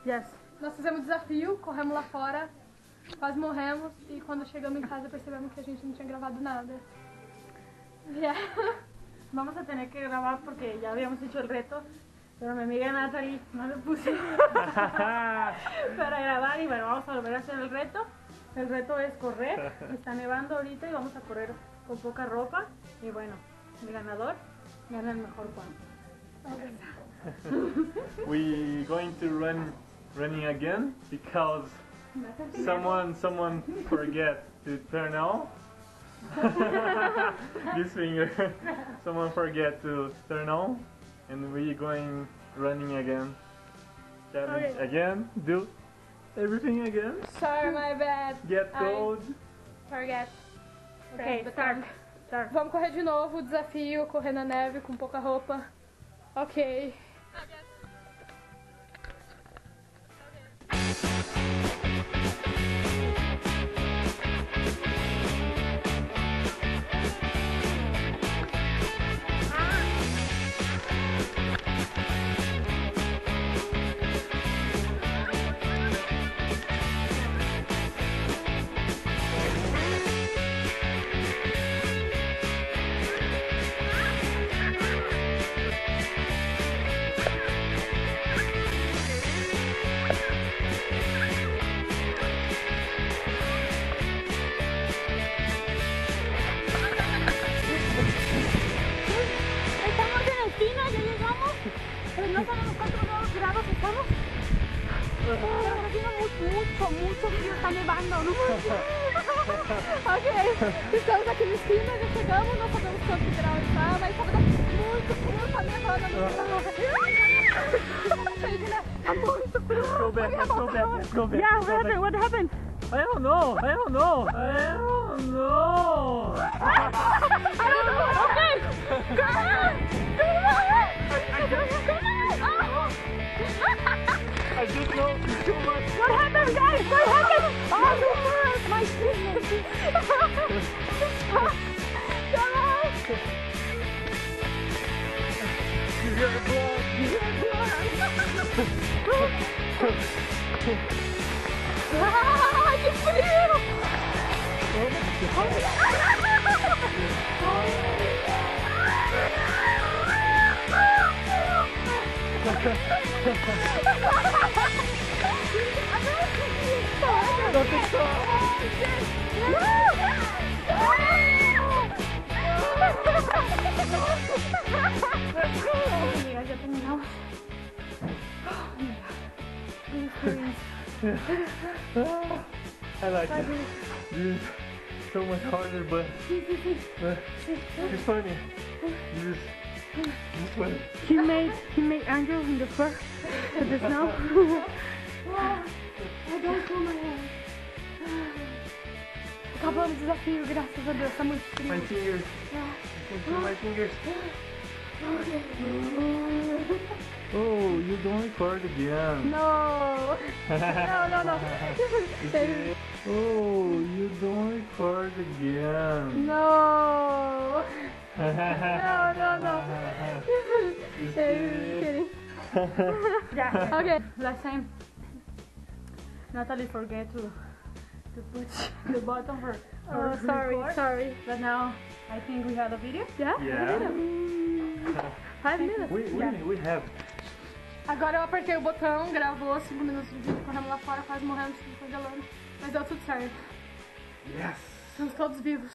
Yes. Nós fizemos o desafio, corremos lá fora, quase morremos e quando chegamos em casa percebemos que a gente não tinha gravado nada. Yeah. Vamos a tener que grabar porque ya habíamos hecho el reto, pero mi amiga Natalie no le puso para grabar y bueno, vamos a volver a hacer el reto. El reto es correr, está nevando ahorita y vamos a correr con poca ropa y bueno, el ganador gana el mejor pan. We going to running again because someone forget to turn on this finger. Someone forget to turn on, and we going running again. Challenge again. Do everything again. Sorry, my bad. Get cold. Forget. Ok, start. Vamos correr de novo, o desafio, correr na neve com pouca roupa. Ok. No sabemos cuántos grados estamos. Pero está haciendo mucho frío, está nevando, ¿no? Ok, estamos aqui na esquina, já chegamos, não sabemos quantos graus está, mas está muito frio, está nevando. Está muito frio. Go back, let's go back. Yeah, what happened? I don't know. Okay, go on. I just know too much. What happened, guys? What happened? Oh, my goodness. Come on. You hear the blood? Ah, que frio! Já terminamos. I like it. This is so much harder, but it's funny. This is funny. He made Andrew in the fur with the snow. I don't feel my hand. Acabamos o desafio, graças a Deus, está muito frio. My fingers. My fingers. Oh, you don't record again. No. No. Oh, you don't record again. No. No. Just kidding. Yeah. Okay. Last time, Natalie forgot to put the button for record. Sorry. But now I think we have a video. Yeah? Yeah. 5 minutes. We have. Agora eu apertei o botão, gravou 5 minutos de vídeo, correndo lá fora, quase morrendo, congelando. Mas deu tudo certo. Yes. Estamos todos vivos.